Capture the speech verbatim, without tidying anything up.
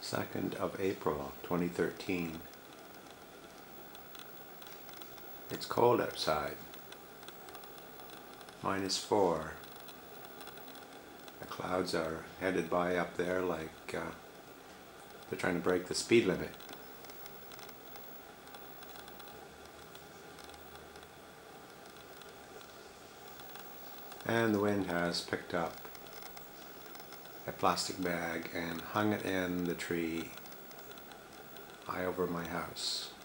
second of April twenty thirteen. It's cold outside. Minus four. The clouds are headed by up there like uh, they're trying to break the speed limit. And the wind has picked up a plastic bag and hung it in the tree high over my house.